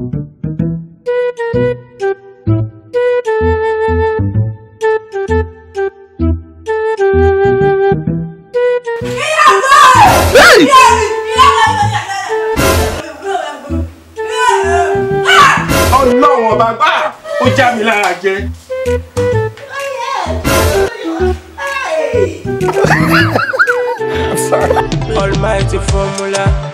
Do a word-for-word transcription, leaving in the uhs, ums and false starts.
Ọlọ́run ọba gbà ó já mi lára jẹ. Almighty formula.